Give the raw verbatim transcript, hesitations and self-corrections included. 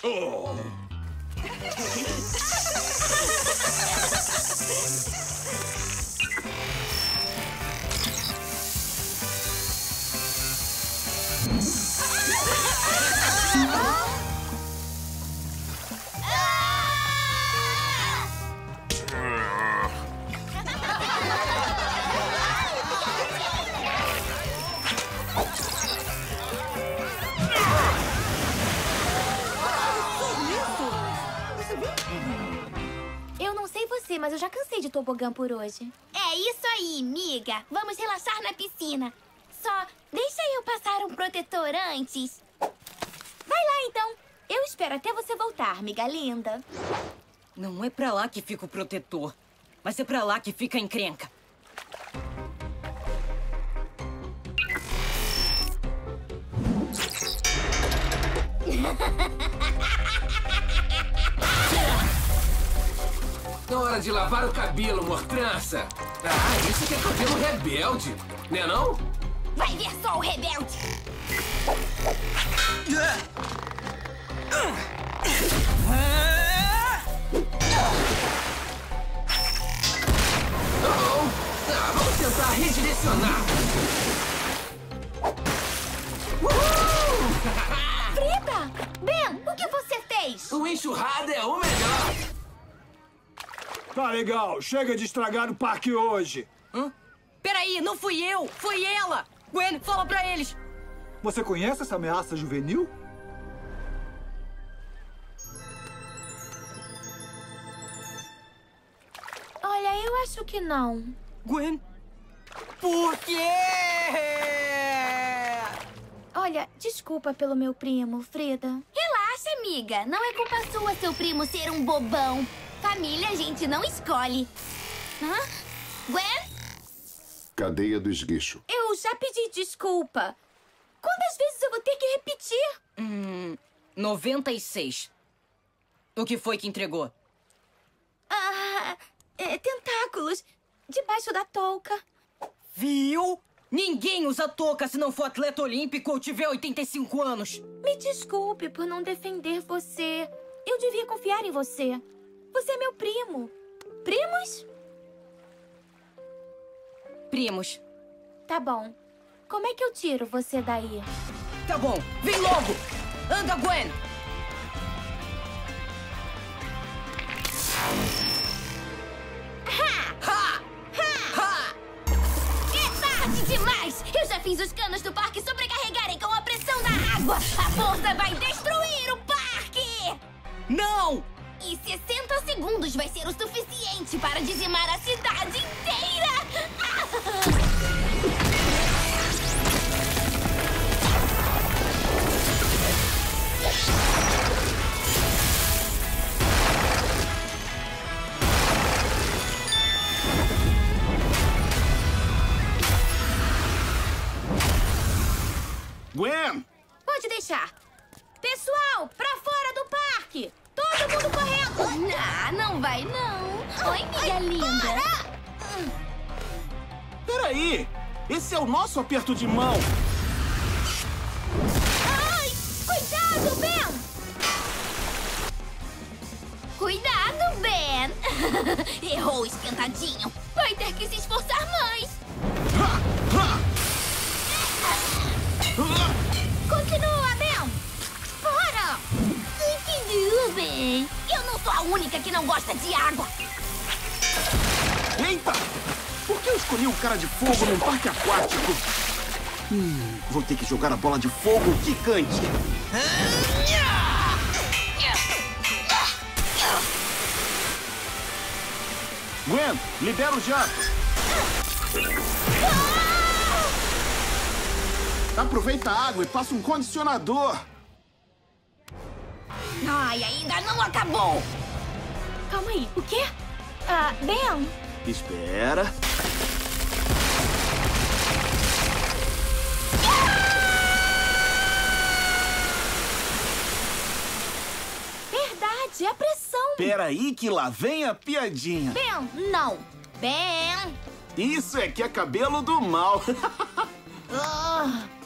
Oh. Eu não sei você, mas eu já cansei de tobogã por hoje. É isso aí, miga. Vamos relaxar na piscina. Só deixa eu passar um protetor antes. Vai lá, então. Eu espero até você voltar, amiga linda. Não é pra lá que fica o protetor, mas é pra lá que fica a encrenca. Na hora de lavar o cabelo, mortrança. Ah, isso que é cabelo rebelde, né não? Vai ver só o rebelde. Oh, ah, vamos tentar redirecionar. Uhul! Frida! Ben, o que você fez? O enxurrada é o melhor. Tá legal, chega de estragar o parque hoje. Hã? Peraí, não fui eu, foi ela! Gwen, fala pra eles! Você conhece essa ameaça juvenil? Olha, eu acho que não. Gwen? Por quê? Olha, desculpa pelo meu primo, Frida. Relaxa, amiga. Não é culpa sua seu primo ser um bobão. Família a gente não escolhe. Hã? Gwen? Cadeia do esguicho. Eu já pedi desculpa. Quantas vezes eu vou ter que repetir? Hum, noventa e seis. O que foi que entregou? Ah, é, tentáculos. Debaixo da touca. Viu? Ninguém usa touca se não for atleta olímpico ou tiver oitenta e cinco anos. Me desculpe por não defender você. Eu devia confiar em você. Você é meu primo. Primos? Primos. Tá bom. Como é que eu tiro você daí? Tá bom, vem logo! Anda, Gwen! Ha! Ha! Ha! É tarde demais! Eu já fiz os canos do parque sobrecarregarem com a pressão da água! A força vai destruir o parque! Não! E sessenta segundos vai ser o suficiente para dizimar a cidade inteira! Gwen! Pode deixar. Pessoal, pra fora do parque! Todo mundo correndo! Ah, não vai não! Oi, minha linda! Peraí! Esse é o nosso aperto de mão! Ai! Cuidado, Ben! Cuidado, Ben! Errou, esquentadinho! Vai ter que se esforçar mais! Ha! Ha! Continua, Ben! Fora! Continua, Ben! Eu não sou a única que não gosta de água! Eita! Por que eu escolhi um cara de fogo num parque aquático? Hum, vou ter que jogar a bola de fogo gigante. Gwen, libera o jato. Aproveita a água e passa um condicionador. Ai, ainda não acabou! Calma aí, o quê? Ah, Ben? Espera. Verdade, é a pressão. Peraí que lá vem a piadinha. Ben, não. Ben! Isso é que é cabelo do mal. Ah.